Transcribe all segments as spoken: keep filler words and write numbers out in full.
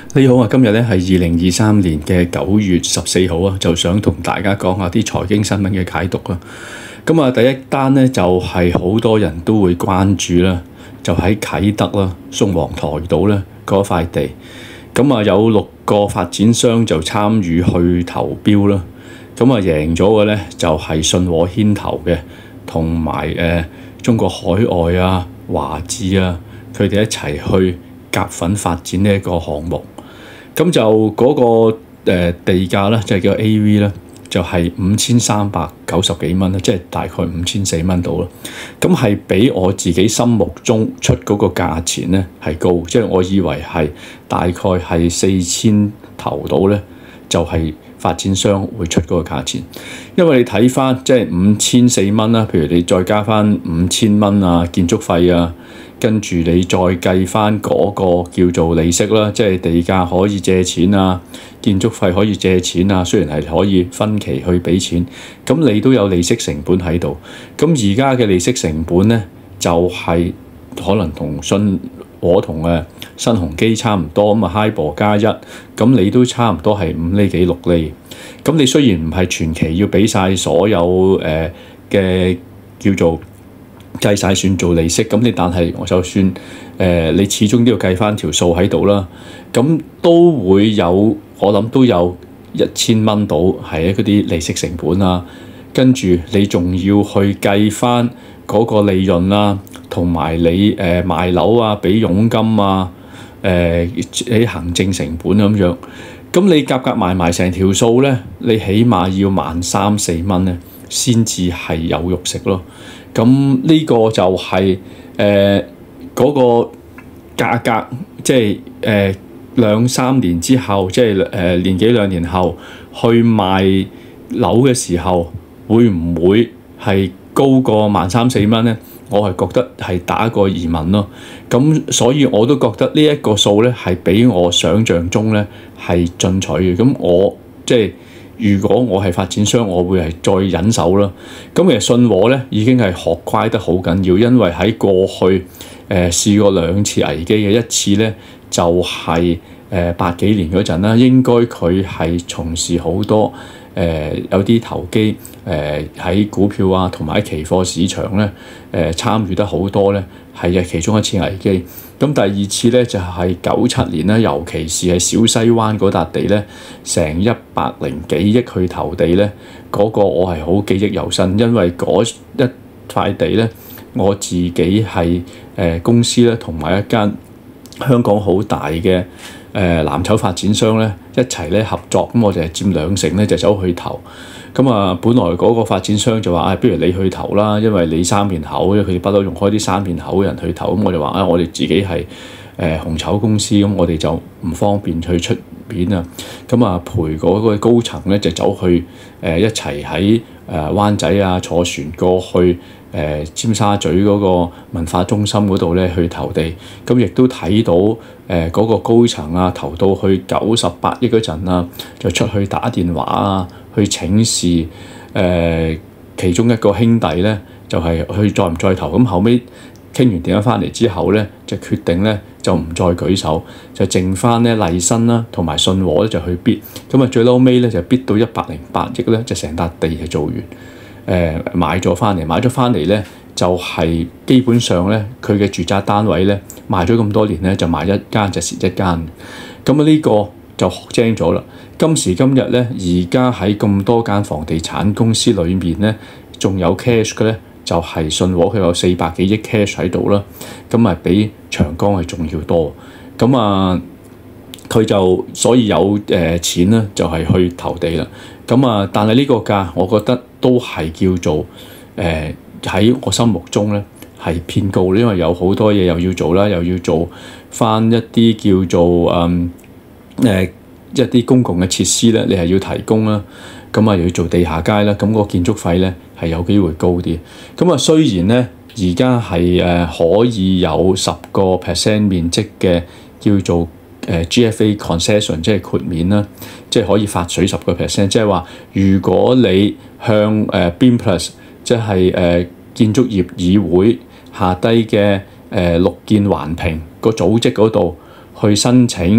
你好啊，今日咧係二零二三年嘅九月十四號啊，就想同大家講下啲財經新聞嘅解讀啊。咁啊，第一單咧就係、是、好多人都會關注啦，就喺啟德啦、宋皇臺島咧嗰塊地。咁啊，有六個發展商就參與去投標啦。咁啊，贏咗嘅咧就係、是、信和牽頭嘅，同埋誒中國海外啊、華置啊，佢哋一齊去夾份發展呢一個項目。咁就嗰、那個、呃、地價咧，即係叫 A V 咧，就係五千三百九十幾蚊啦，即係大概五千四蚊到咯。咁係比我自己心目中出嗰個價錢咧係高，即係我以為係大概係四千頭到咧，就係、是、發展商會出嗰個價錢。因為你睇翻即係五千四蚊啦，譬如你再加翻五千蚊啊，建築費啊。跟住你再計翻嗰個叫做利息啦，即係地價可以借錢啊，建築費可以借錢啊，雖然係可以分期去俾錢，咁你都有利息成本喺度。咁而家嘅利息成本咧，就係、是、可能同信和同誒新鴻基差唔多，咁啊 HIBOR 加一，咁你都差唔多係五厘幾六厘。咁你雖然唔係全期要俾晒所有誒嘅、呃、叫做計晒算做利息，咁你但係我就算誒、呃，你始終都要計翻條數喺度啦。咁都會有，我諗都有一千蚊到係嗰啲利息成本啊。跟住你仲要去計翻嗰個利潤啦，同埋你誒、呃、賣樓啊，俾佣金啊，誒啲行政成本咁樣。咁你夾夾埋埋成條數咧，你起碼要萬三四蚊咧，先至係有肉食咯。咁呢個就係誒嗰個價格，即係誒兩三年之後，即係誒、呃、年幾兩年後去賣樓嘅時候，會唔會係高過萬三四蚊咧？我係覺得係打個疑問咯。咁所以我都覺得呢一個數咧係比我想象中咧係進取嘅。咁我即係。如果我係發展商，我會係再忍手啦。咁其實信和咧已經係學乖得好緊要，因為喺過去誒、呃、試過兩次危機嘅，一次咧就係、是、誒、呃、八幾年嗰陣啦，應該佢係從事好多誒、呃、有啲投機誒喺、呃、股票啊同埋喺期貨市場咧誒、呃、參與得好多咧，係嘅其中一次危機。咁第二次咧就係九七年啦，尤其是係小西灣嗰笪地咧，成一百零幾億去投地咧，嗰、那個我係好記憶猶新，因為嗰一塊地咧，我自己係誒、呃、公司咧，同埋一間香港好大嘅誒、呃、藍籌發展商咧一齊咧合作，咁我哋係佔兩成咧就走去投。咁啊，本來嗰個發展商就話：啊、哎，不如你去投啦，因為你三面口，因為佢哋不嬲用開啲三面口嘅人去投。咁我就話：啊，我哋自己係誒、呃、紅籌公司，咁我哋就唔方便去出面啊。咁啊，陪嗰個高層咧就走去誒、呃、一齊喺誒灣仔啊坐船過去誒、呃、尖沙咀嗰個文化中心嗰度咧去投地。咁亦都睇到誒嗰、呃那個高層啊投到去九十八億嗰陣啊，就出去打電話啊。去請示誒、呃、其中一個兄弟咧，就係、是、去再唔再投。咁後尾傾完電話翻嚟之後咧，就決定咧就唔再舉手，就剩翻咧麗新啦同埋信和咧就去 bid。咁啊最嬲尾咧就 bid 到一百零八億咧，就成笪地係做完誒、呃、買咗翻嚟，買咗翻嚟咧就係、是、基本上咧佢嘅住宅單位咧賣咗咁多年咧就賣一間就蝕一間。咁啊呢個就學精咗啦。今時今日咧，而家喺咁多間房地產公司裏面咧，仲有 cash 嘅咧，就係、是、信和佢有四百幾億 cash 喺度啦。咁啊，比長江係仲要多。咁啊，佢就所以有誒、呃、錢咧，就係、是、去投地啦。咁啊，但係呢個價，我覺得都係叫做誒喺、呃、我心目中咧係偏高，因為有好多嘢又要做啦，又要做翻一啲叫做嗯誒。呃一啲公共嘅設施咧，你係要提供啦，咁啊又要做地下街啦，咁、那個建築費咧係有機會高啲。咁啊雖然咧而家係誒可以有十個 percent 面積嘅叫做誒 G F A concession， 即係豁免啦，即係可以發水十個 percent， 即係話如果你向誒 B I M Plus 即係誒建築業議會下低嘅誒綠建環評個組織嗰度去申請。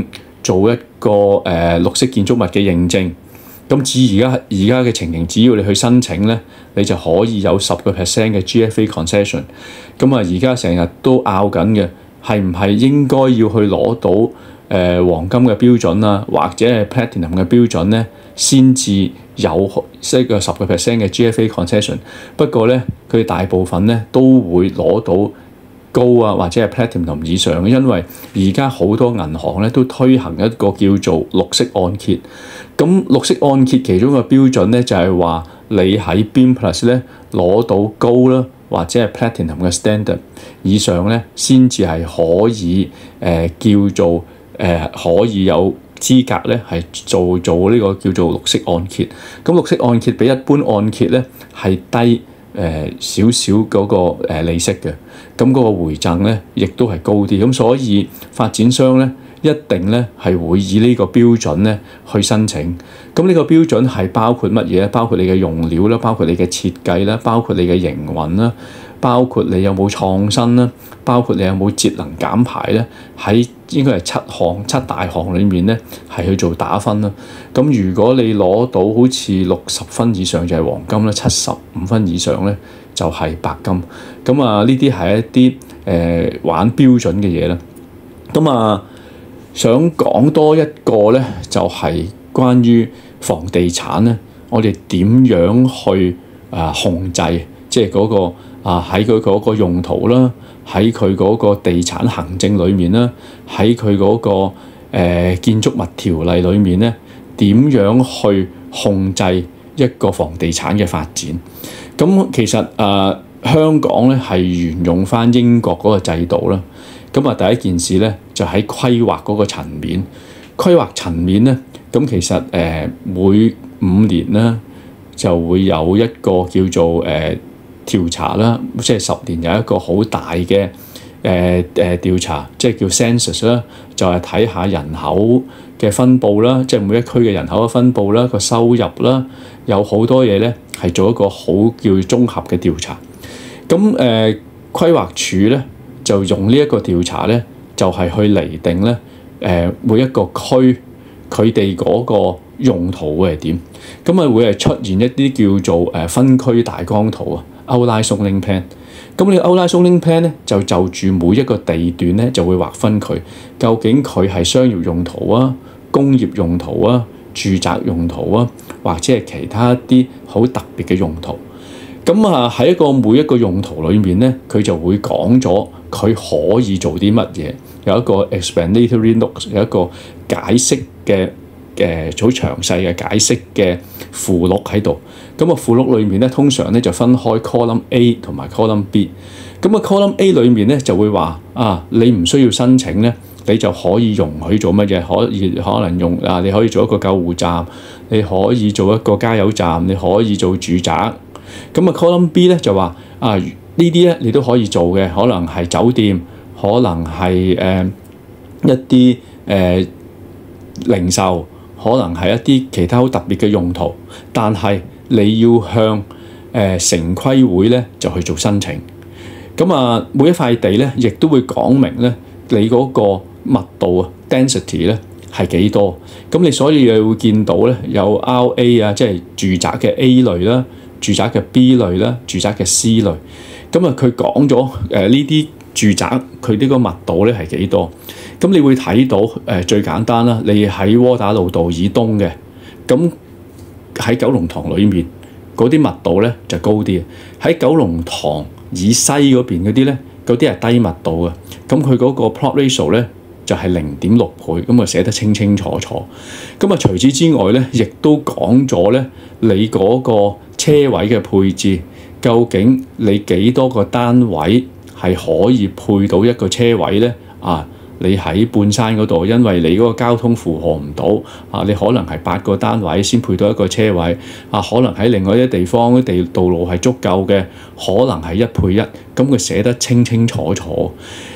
做一個誒、呃、綠色建築物嘅認證。咁至而家而家嘅情形，只要你去申請咧，你就可以有十個 percent 嘅 G F A concession。咁啊，而家成日都拗緊嘅，係唔係應該要去攞到誒、呃、黃金嘅標準啊，或者係 platinum 嘅標準咧，先至有即係個十個 percent 嘅 G F A concession。不過咧，佢哋大部分咧都會攞到高啊，或者係 platinum 以上嘅，因為而家好多銀行咧都推行一個叫做綠色按揭。咁綠色按揭其中一個標準咧就係話你喺 B I M Plus 咧攞到高啦，或者係 platinum 嘅 standard 以上咧，先至係可以誒、呃、叫做誒、呃、可以有資格咧係做做呢個叫做綠色按揭。咁綠色按揭比一般按揭咧係低誒少少嗰個誒利息嘅，咁嗰個回贈咧亦都係高啲。咁所以發展商咧一定咧係會以呢個標準咧去申請。咁呢個標準係包括乜嘢咧？包括你嘅用料啦，包括你嘅設計啦，包括你嘅營運啦，包括你有冇創新啦，包括你有冇節能減排咧。喺應該係七項七大項裡面咧係去做打分啦。咁如果你攞到好似六十分以上就係黃金啦，七十五分以上咧就係白金。咁啊呢啲係一啲誒、呃、玩標準嘅嘢啦。咁啊想講多一個咧，就係、是、關於房地產咧，我哋點樣去啊控制，即係嗰個啊喺佢嗰個用途啦，喺佢嗰個地產行政裏面啦，喺佢嗰個、呃、建築物條例裏面咧，點樣去控制一個房地產嘅發展？咁其實啊，香港咧係沿用翻英國嗰個制度啦。咁啊，第一件事咧就喺規劃嗰個層面，規劃層面咧，咁其實誒、呃、每五年咧就會有一個叫做誒、呃、調查啦，即係十年有一個好大嘅誒誒調查，即係叫 census 啦，就係睇下人口嘅分佈啦，即係每一區嘅人口嘅分佈啦，個收入啦，有好多嘢咧係做一個好叫綜合嘅調查。咁誒、呃、規劃署咧，就用呢一個調查咧，就係、是、去釐定咧，誒、呃、每一個區佢哋嗰個用途會係點，咁啊會係出現一啲叫做誒分區大綱圖啊 outline zoning plan。咁你 outline zoning plan咧就就住每一個地段咧就會劃分佢，究竟佢係商業用途啊、工業用途啊、住宅用途啊，或者係其他一啲好特別嘅用途。咁啊喺一個每一個用途裏面咧，佢就會講咗佢可以做啲乜嘢，有一個 explanatory notes， 有一個解釋嘅誒好詳細嘅解釋嘅附錄喺度。咁啊附錄裏面咧，通常咧就分開 column A 同埋 column B。咁啊 column A 裏面咧就會話啊，你唔需要申請咧，你就可以容許做乜嘢？可以可能用啊，你可以做一個救護站，你可以做一個加油站，你可以做住宅。咁啊 column B 咧就話啊，呢啲咧你都可以做嘅，可能係酒店，可能係誒、呃、一啲誒、呃、零售，可能係一啲其他好特別嘅用途，但係你要向誒、呃、城規會咧就去做申請。咁啊每一塊地咧亦都會講明咧你嗰個密度啊 density 咧係幾多。咁你所以你會見到咧有 R A 啊，即係住宅嘅 A 類啦，住宅嘅 B 類啦，住宅嘅 C 類。咁啊佢講咗誒呢啲住宅佢呢個密度咧係幾多？咁你會睇到誒、呃、最簡單啦，你喺窩打老道以東嘅，咁喺九龍塘裏面嗰啲密度咧就高啲。喺九龍塘以西嗰邊嗰啲咧，嗰啲係低密度嘅。咁佢嗰個 plot ratio 咧就係零點六倍，咁啊寫得清清楚楚。咁啊除此之外咧，亦都講咗咧你嗰個車位嘅配置，究竟你幾多個單位係可以配到一個車位咧？啊，你喺半山嗰度，因為你嗰個交通負荷唔到啊，你可能係八個單位先配到一個車位啊，可能喺另外一啲地方地道路係足夠嘅，可能係一配一，咁佢寫得清清楚楚。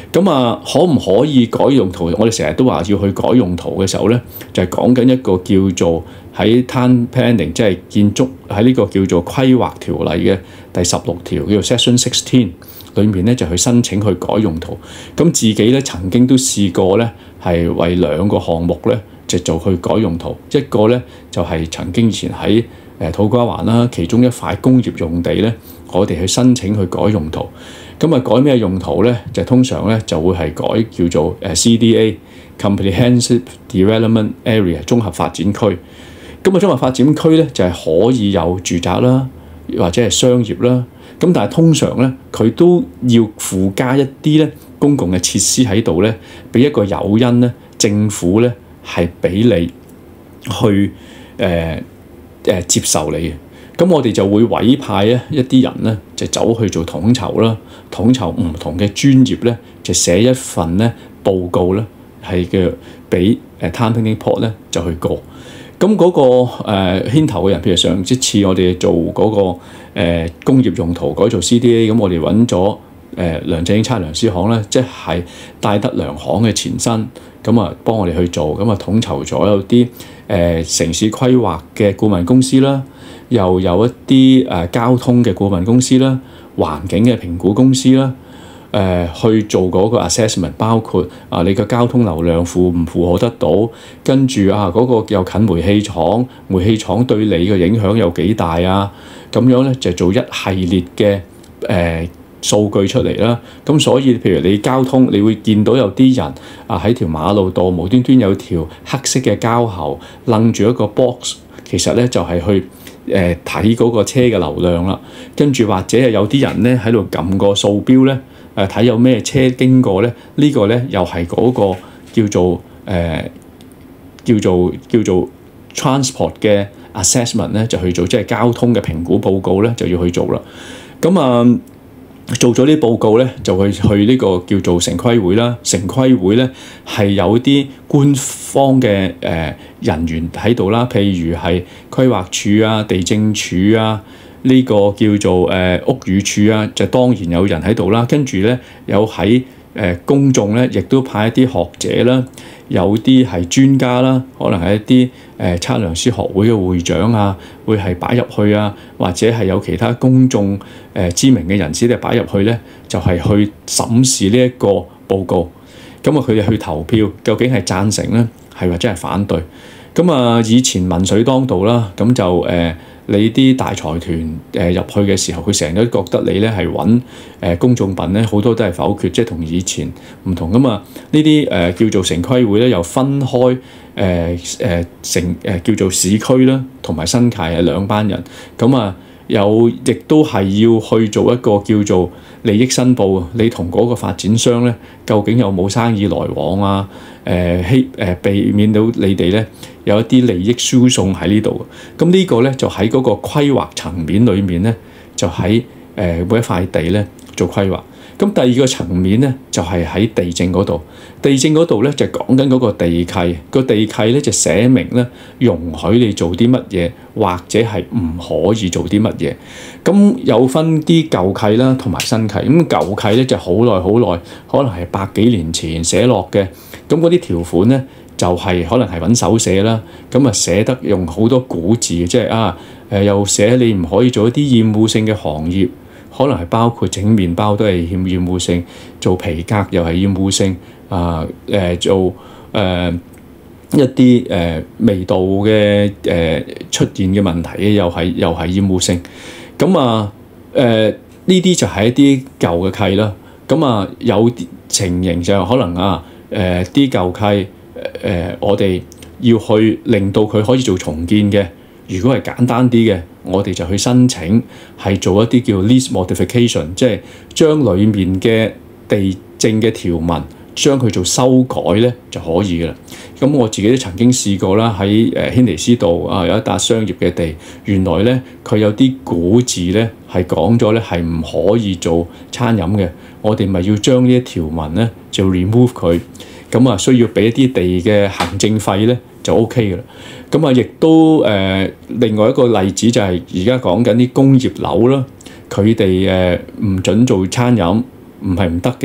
咁啊，可唔可以改用途？我哋成日都話要去改用途嘅時候咧，就係講緊一個叫做喺 town planning， 即係建築喺呢個叫做規劃條例嘅第十六條，叫做 Section Sixteen 裏面咧，就去申請去改用途。咁自己咧曾經都試過咧，係為兩個項目咧就做去改用途。一個咧就係、是、曾經以前喺誒土瓜灣啦，其中一塊工業用地咧，我哋去申請去改用途。咁啊，改咩用途咧？就通常咧就會係改叫做誒 C D A（Comprehensive Development Area） 綜合發展區。咁啊，綜合發展區咧就係、是、可以有住宅啦，或者係商業啦。咁但係通常咧，佢都要附加一啲咧公共嘅設施喺度咧，俾一個誘因咧，政府咧係俾你去誒誒、呃呃、接受你嘅。咁我哋就會委派咧一啲人咧，就走去做統籌啦，統籌唔同嘅專業咧，就寫一份咧報告咧，係嘅俾誒 Town Planning Board 咧就去過。咁嗰、那個誒、呃、牽頭嘅人，譬如上一次我哋做嗰、那個、呃、工業用途改做 C D A， 咁我哋揾咗誒梁振英測量師行咧，即係戴德梁行嘅前身，咁啊幫我哋去做，咁啊統籌咗有啲誒、呃、城市規劃嘅顧問公司啦。又有一啲誒、呃、交通嘅顧問公司啦、環境嘅評估公司啦，誒、呃、去做嗰個 assessment， 包括啊你嘅交通流量負唔負荷得到，跟住啊嗰、那個又近煤氣廠，煤氣廠對你嘅影響有幾大啊？咁樣咧就做一系列嘅誒、呃、數據出嚟啦。咁所以譬如你交通，你會見到有啲人啊喺條馬路度無端端有條黑色嘅膠喉擸住一個 box， 其實咧就係、是、去。誒睇嗰個車嘅流量啦，跟住或者係有啲人咧喺度撳個數標咧，誒、呃、睇有咩車經過咧，這個、呢個咧又係嗰個叫做誒、呃、叫做叫做 transport 嘅 assessment 咧，就去做即係交通嘅評估報告咧，就要去做啦。咁啊、呃、做咗啲報告咧，就去去呢個叫做城規會啦。城規會咧係有啲官方嘅誒、呃、人員喺度啦，譬如係規劃署啊、地政署啊，呢、這個叫做誒、呃、屋宇署啊，就當然有人喺度啦。跟住咧有喺誒、呃、公眾咧，亦都派一啲學者啦，有啲係專家啦，可能係一啲誒、呃、測量師學會嘅會長啊，會係擺入去啊，或者係有其他公眾誒、呃、知名嘅人士咧擺入去咧，就係、是、去審視呢一個報告。咁啊，佢哋去投票，究竟係贊成咧，係或者係反對？咁啊，以前民粹當道啦，咁就誒、呃、你啲大財團誒、呃、入去嘅時候，佢成日都覺得你咧係揾誒公眾品咧，好多都係否決，即係同以前唔同噶嘛。呢啲誒叫做城規會咧，又分開誒誒城誒叫做市區啦，同埋新界係兩班人。咁啊，有亦都係要去做一個叫做利益申報，你同嗰個發展商咧，究竟有冇生意來往啊？誒希誒避免到你哋咧有一啲利益輸送喺呢度。咁呢個咧就喺嗰個規劃層面裏面咧，就喺誒、呃、每一塊地咧做規劃。咁第二個層面咧就係、是、喺地政嗰度，地政嗰度咧就講緊嗰個地契，個地契咧就寫明咧容許你做啲乜嘢，或者係唔可以做啲乜嘢。咁有分啲舊契啦，同埋新契。咁舊契咧就好耐好耐，可能係百幾年前寫落嘅。咁嗰啲條款咧就係、是、可能係揾手寫啦。咁啊寫得用好多古字，即係啊誒、呃、又寫你唔可以做一啲厭惡性嘅行業。可能係包括整麵包都係厭厭惡性，做皮革又係厭惡性，啊誒、呃、做誒、呃、一啲誒、呃、味道嘅誒、呃、出現嘅問題又係又係厭惡性。咁啊誒呢啲就係一啲舊嘅契啦。咁啊有啲情形就可能啊誒啲舊契誒、呃、我哋要去令到佢可以做重建嘅。如果係簡單啲嘅，我哋就去申請係做一啲叫 lease modification，即係將裡面嘅地政嘅條文將佢做修改咧就可以㗎啦。咁我自己都曾經試過啦，喺誒軒尼詩道啊有一笪商業嘅地，原來咧佢有啲古字咧係講咗咧係唔可以做餐飲嘅，我哋咪要將呢一條文咧就 remove 佢，咁啊需要俾一啲地嘅行政費咧就 OK 㗎啦。咁啊，亦都誒、呃、另外一個例子就係而家講緊啲工業樓啦，佢哋誒唔準做餐飲，唔係唔得嘅。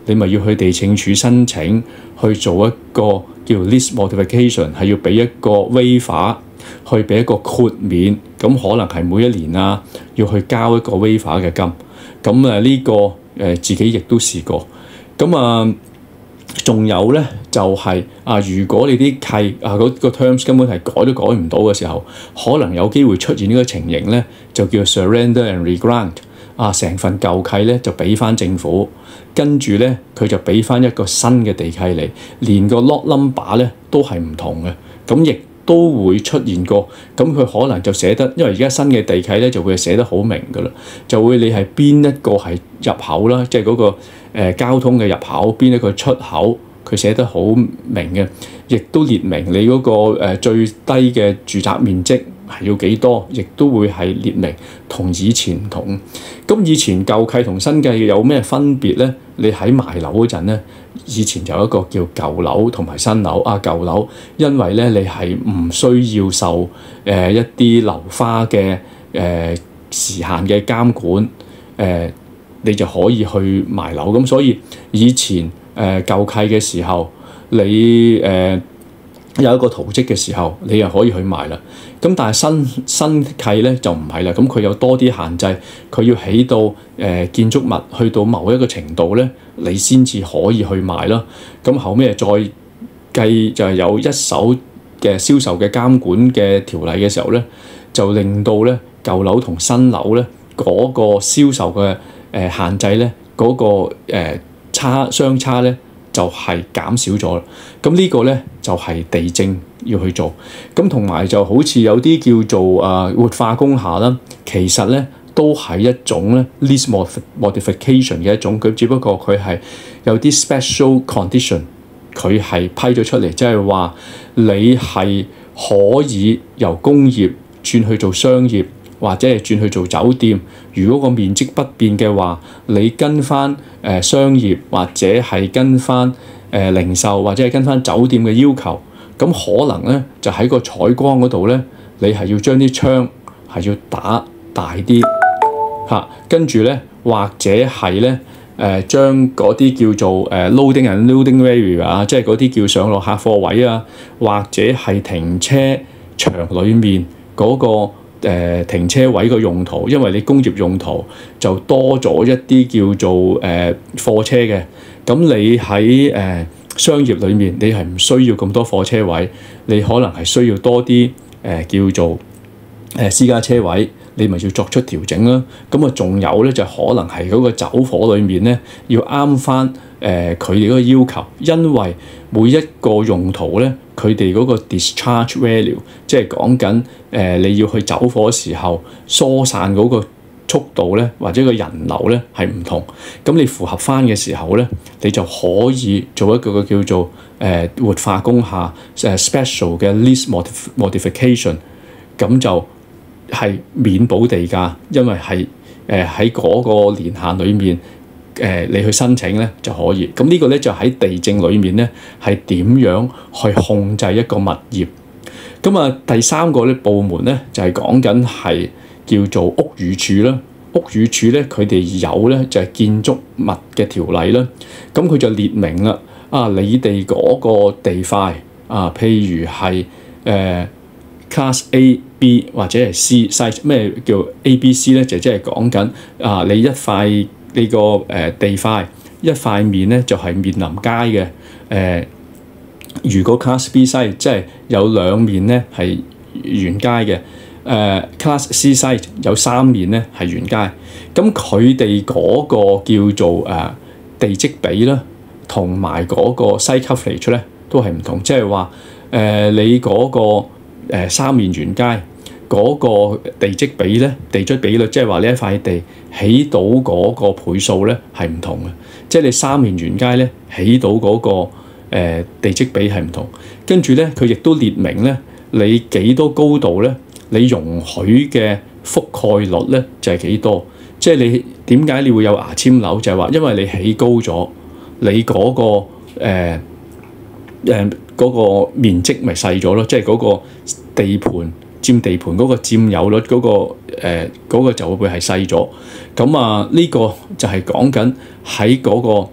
你咪要去地政署申請去做一個叫 list modification， 係要俾一個 waiver， 去俾一個豁免，咁可能係每一年啊要去交一個 waiver 嘅金。咁誒呢個誒、呃、自己亦都試過。咁啊仲有咧就係、是、啊，如果你啲契啊嗰、那個 terms 根本係改都改唔到嘅時候，可能有機會出現呢個情形咧，就叫 surrender and regrant。啊，成份舊契咧就俾翻政府，跟住咧佢就俾翻一個新嘅地契嚟，連個 lot number 咧都係唔同嘅，咁亦都會出現過。咁佢可能就寫得，因為而家新嘅地契咧就會寫得好明㗎啦，就會你係邊一個係入口啦，即係嗰個、呃、交通嘅入口，邊一個出口，佢寫得好明嘅，亦都列明你嗰、嗰個、呃、最低嘅住宅面積係要幾多，亦都會係列明，同以前唔同。咁以前舊契同新契有咩分別咧？你喺賣樓嗰陣咧，以前就有一個叫舊樓同埋新樓。啊，舊樓因為咧你係唔需要受誒、呃、一啲樓花嘅誒、呃、時限嘅監管，誒、呃、你就可以去賣樓。咁所以以前誒、呃、舊契嘅時候，你誒、呃有一個圖則嘅時候，你又可以去賣啦。咁但係新新契咧就唔係啦。咁佢有多啲限制，佢要起到誒、呃、建築物去到某一個程度咧，你先至可以去賣啦。咁後尾再計就係有一手嘅銷售嘅監管嘅條例嘅時候咧，就令到咧舊樓同新樓咧嗰個銷售嘅誒限制咧嗰個誒差相差咧，就係減少咗。咁呢個咧就係地政要去做。咁同埋就好似有啲叫做啊活化工廈啦，其實咧都係一種咧 list modification 嘅一種。佢只不過佢係有啲 special condition，佢係批咗出嚟，即係話你係可以由工業轉去做商業，或者係轉去做酒店。如果個面積不變嘅話，你跟翻誒、呃、商業或者係跟翻誒、呃、零售或者係跟翻酒店嘅要求，咁可能咧就喺個採光嗰度咧，你係要將啲窗係要打大啲嚇，跟住咧或者係咧誒將嗰啲叫做誒、呃、loading and loading area 啊，即係嗰啲叫上落客貨位啊，或者係停車場裡面嗰、那個。誒、呃、停車位個用途，因為你工業用途就多咗一啲叫做誒、呃、貨車嘅，咁你喺誒、呃、商業裏面，你係唔需要咁多貨車位，你可能係需要多啲誒、呃、叫做誒、呃、私家車位，你咪要作出調整啦。咁啊，仲有咧就可能係嗰個走火裏面咧，要啱翻誒佢哋嗰個要求，因為每一個用途咧。佢哋嗰個 discharge value， 即係講緊誒你要去走火時候疏散嗰個速度咧，或者個人流咧係唔同。咁你符合翻嘅時候咧，你就可以做一個個叫做誒、呃、活化工廈誒 special 嘅 list modification， 咁就係免補地價，因為係誒喺嗰個年限裡面。誒、呃，你去申請咧就可以。咁呢個咧就喺地政裏面咧係點樣去控制一個物業。咁啊，第三個咧部門咧就係講緊係叫做屋宇署啦。屋宇署咧佢哋有咧就係、是、建築物嘅條例啦。咁佢就列明啦，啊，你哋嗰個地塊啊，譬如係誒、呃、Class A、B 或者係 C site， 咩叫 A、B、C 咧？就即係講緊啊，你一塊。呢、這個誒、呃、地塊一塊面咧就係、是、面臨街嘅誒、呃，如果 Class B site 即係有兩面咧係沿街嘅，誒、呃、Class C site 有三面咧係沿街。咁佢哋嗰個叫做誒、呃、地積比啦，同埋嗰個 site coverage 咧都係唔同，即係話誒你嗰、那個、呃、三面沿街。嗰個地積比咧，地積比率，即係話呢一塊地起到嗰個倍數咧係唔同嘅，即係你三面沿街咧起到嗰、那個、呃、地積比係唔同。跟住咧，佢亦都列明咧，你幾多高度咧，你容許嘅覆蓋率咧就係、是、幾多。即係你點解你會有牙籤樓？就係、是、話因為你起高咗，你嗰、那個誒誒嗰個面積咪細咗咯，即係嗰個地盤。佔地盤嗰個佔有率嗰、那個誒嗰、呃那個就會係細咗。咁啊呢、這個就係講緊喺嗰個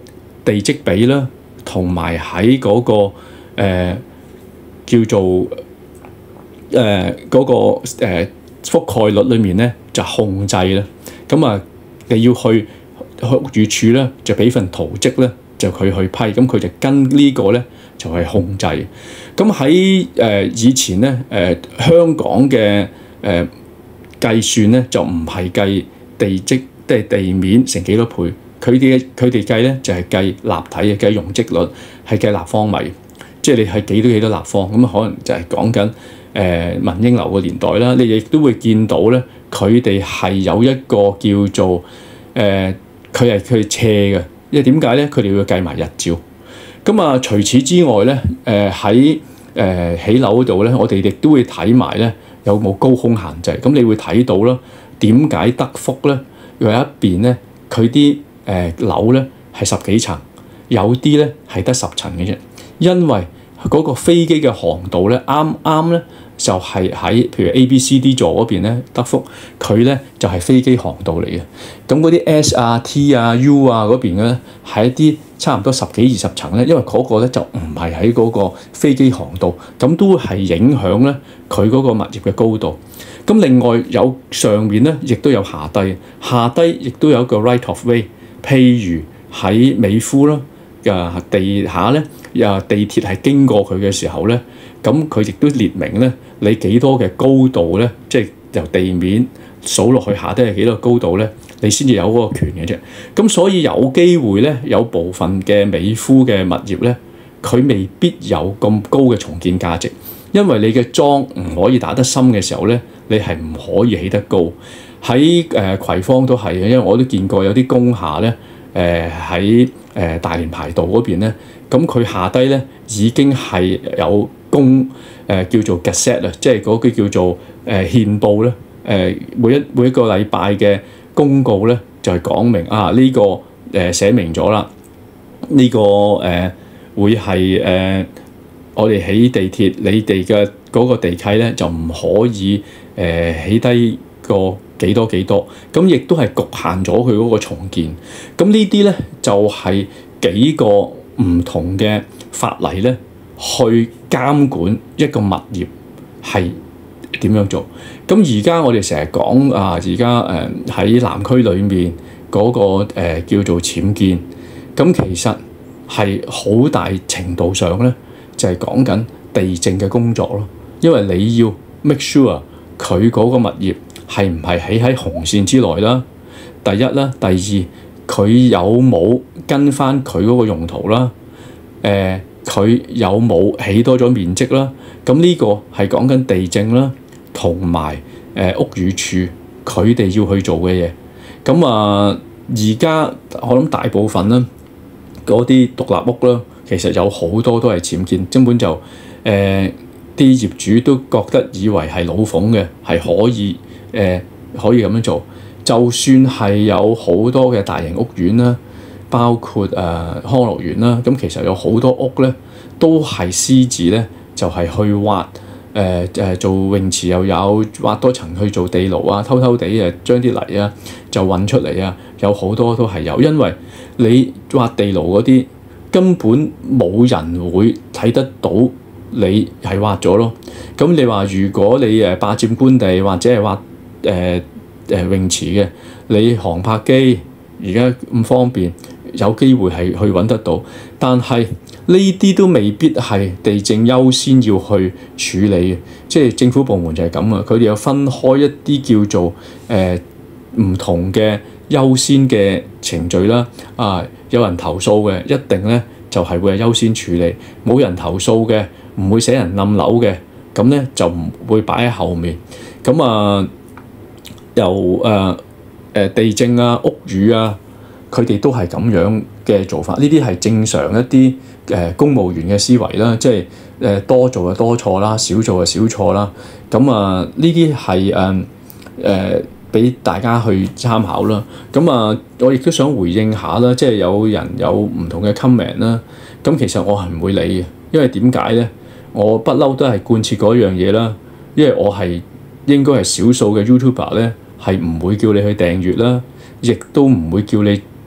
地積比啦，同埋喺嗰個、呃、叫做誒嗰、呃嗰個誒、呃、覆蓋率裏面咧就控制啦。咁啊，你要去屋宇署咧就俾份圖則咧，就佢去批，咁佢就跟個呢個咧就係、是、控制。咁喺誒以前咧誒、呃、香港嘅誒、呃、計算咧就唔係計地積即係地面乘幾多倍，佢哋佢哋計咧就係、是、計立體嘅計容積率，係計立方米，即係你係幾多幾多立方咁，可能就係講緊誒文英樓嘅年代啦。你亦都會見到咧，佢哋係有一個叫做誒，佢係佢斜嘅，因為點解咧？佢哋要計埋日照。咁啊，除此之外咧，誒喺誒起樓度咧，我哋亦都會睇埋咧有冇高空限制。咁你會睇到啦，點解德福咧有一邊咧佢啲誒樓咧係十幾層，有啲咧係得十層嘅啫，因為嗰個飛機嘅航道咧啱啱咧就係喺譬如 A、B、C、D 座嗰邊咧，德福佢咧就係、是、飛機航道嚟嘅。咁嗰啲 S 啊、T 啊、U 啊嗰邊嘅咧係一啲差唔多十幾二十層咧，因為嗰個咧就唔係喺嗰個飛機航道，咁都係影響咧佢嗰個物業嘅高度。咁另外有上面咧，亦都有下低，下低亦都有一個 right of way。譬如喺美孚啦，啊地下咧，啊地鐵係經過佢嘅時候咧，咁佢亦都列明咧，你幾多嘅高度咧，即係由地面數落去下低係幾多高度咧，你先至有嗰個權嘅啫。咁所以有機會咧，有部分嘅美孚嘅物業咧，佢未必有咁高嘅重建價值，因為你嘅樁唔可以打得深嘅時候咧，你係唔可以起得高。喺誒、呃、葵芳都係嘅，因為我都見過有啲工廈咧，誒喺誒大連排道嗰邊咧，咁佢下低咧已經係有公誒、呃、叫做 Gazette 啊，即係嗰句叫做誒、呃、憲報咧，誒、呃、每一每一個禮拜嘅公告咧就係、是、講明啊呢、這個誒、呃、寫明咗啦，呢、這個誒、呃、會係誒、呃、我哋起地鐵，你哋嘅嗰個地契咧就唔可以誒、呃、起低個幾多幾多，咁亦都係局限咗佢嗰個重建。咁呢啲咧就係、是、幾個唔同嘅法例咧，去監管一個物業係點樣做。咁而家我哋成日講啊，而家誒喺南區裏面嗰、那個、呃、叫做僭建，咁其實係好大程度上咧，就係、是、講緊地政嘅工作咯。因為你要 make sure 佢嗰個物業係唔係起喺紅線之內啦？第一啦，第二佢有冇跟翻佢嗰個用途啦？誒、呃，佢有冇起多咗面積啦？咁呢個係講緊地政啦，同埋誒屋宇署佢哋要去做嘅嘢。咁啊，而家我諗大部分啦，嗰啲獨立屋啦，其實有好多都係僭建，根本就誒啲、呃、業主都覺得以為係老馮嘅，係可以。誒、呃、可以咁樣做，就算係有好多嘅大型屋苑啦，包括誒、呃、康樂園啦，咁其實有好多屋咧都係私自咧，就係、是、去挖誒誒、呃、做泳池又有挖多層去做地牢啊，偷偷地誒將啲泥啊就運出嚟啊，有好多都係有，因為你挖地牢嗰啲根本冇人會睇得到你係挖咗咯。咁你話如果你誒霸佔官地或者係挖誒誒、呃呃、泳池嘅，你航拍機而家咁方便，有機會係去揾得到，但係呢啲都未必係地政優先要去處理嘅，即係政府部門就係咁啊，佢哋有分開一啲叫做誒唔、呃、同嘅優先嘅程序啦。啊，有人投訴嘅一定咧就係、是、會係優先處理，冇人投訴嘅唔會死人冧樓嘅，咁咧就唔會擺喺後面。咁啊〜由誒誒、呃呃、地政啊、屋宇啊，佢哋都係咁樣嘅做法。呢啲係正常一啲誒、呃、公務員嘅思維啦，即係誒、呃、多做就多錯啦，少做就少錯啦。咁啊，呢啲係誒誒俾大家去參考啦。咁啊，我亦都想回應下啦，即係有人有唔同嘅 comment 啦。咁其實我係唔會理嘅，因為點解咧？我不嬲都係貫徹嗰樣嘢啦，因為我係應該係少數嘅 YouTuber 咧。係唔會叫你去訂閱啦，亦都唔會叫你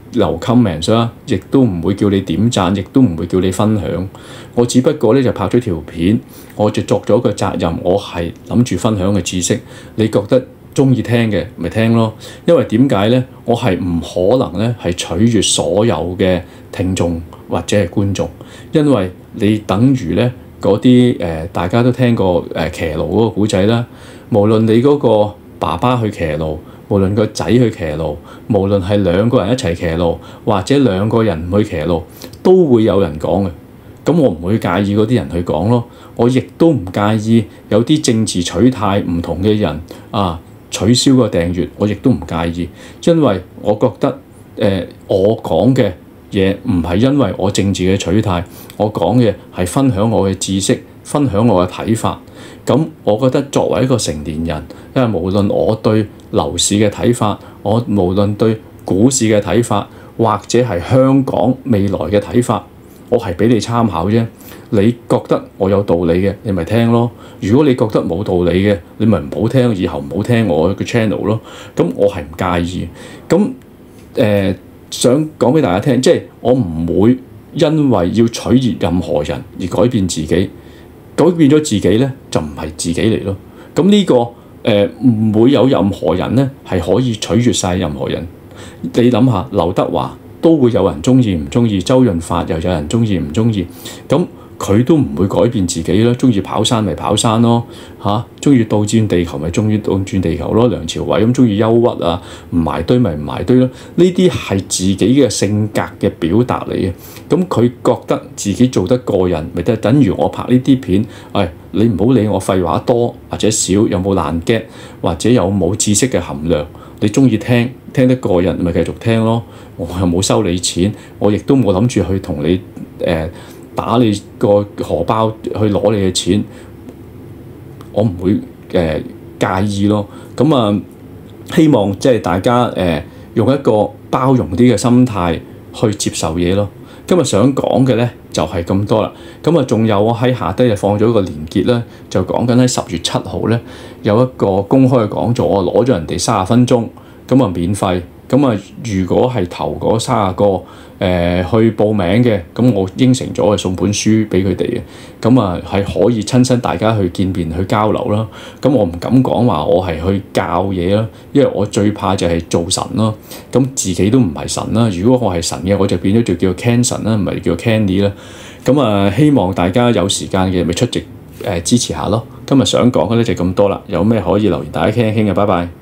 留 comment 啦，亦都唔會叫你點讚，亦都唔會叫你分享。我只不過咧就拍咗條片，我就作咗個責任，我係諗住分享嘅知識。你覺得鍾意聽嘅咪聽咯。因為點解咧？我係唔可能咧係取悅所有嘅聽眾或者係觀眾，因為你等於咧嗰啲誒大家都聽過誒、呃、騎驢嗰個故仔啦。無論你嗰個爸爸去騎驢，無論個仔去騎驢，無論係兩個人一齊騎驢，或者兩個人唔去騎驢，都會有人講嘅。咁我唔會介意嗰啲人去講咯。我亦都唔介意有啲政治取態唔同嘅人啊取消個訂閱，我亦都唔介意，因為我覺得誒、呃、我講嘅嘢唔係因為我政治嘅取態，我講嘅係分享我嘅知識，分享我嘅睇法。咁我覺得作為一個成年人，因為無論我對樓市嘅睇法，我無論對股市嘅睇法，或者係香港未來嘅睇法，我係俾你參考啫。你覺得我有道理嘅，你咪聽咯。如果你覺得冇道理嘅，你咪唔好聽，以後唔好聽我嘅 channel 咯。咁我係唔介意。咁誒、呃、想講俾大家聽，即係我唔會因為要取悅任何人而改變自己。改變咗自己咧，就唔係自己嚟咯。咁呢、這個誒唔、呃、會有任何人咧係可以取悅晒任何人。你諗下，劉德華都會有人中意唔中意，周潤發又有人中意唔中意，咁佢都唔會改變自己咯。中意跑山咪跑山咯，嚇中意倒轉地球咪中意倒轉地球咯。梁朝偉咁中意憂鬱啊，唔埋堆咪唔埋堆咯。呢啲係自己嘅性格嘅表達嚟嘅。咁佢覺得自己做得過人，咪得等於我拍呢啲片。誒、哎，你唔好理我廢話多或者少，有冇爛 gag，或者有冇知識嘅含量。你中意聽，聽得過人咪繼續聽咯。我又冇收你錢，我亦都冇諗住去同你誒、呃、打你個荷包去攞你嘅錢，我唔會誒、呃、介意咯。咁啊，希望即係大家誒、呃、用一個包容啲嘅心態去接受嘢咯。今日想講嘅咧就係、是、咁多啦。咁啊，仲有我喺下低就放咗一個連結啦，就講緊喺十月七號咧有一個公開嘅講座，我攞咗人哋三十分鐘，咁啊免費。咁啊，如果係頭嗰三十個誒、呃、去報名嘅，咁我應承咗係送本書俾佢哋嘅。咁啊係可以親身大家去見面去交流啦。咁我唔敢講話我係去教嘢啦，因為我最怕就係做神咯。咁自己都唔係神啦。如果我係神嘅，我就變咗就叫 Ken 神啦，唔係叫 Kenny 啦。咁啊，希望大家有時間嘅咪出席誒、呃、支持下咯。今日想講嘅咧就咁多啦。有咩可以留言大家傾一傾嘅，拜拜。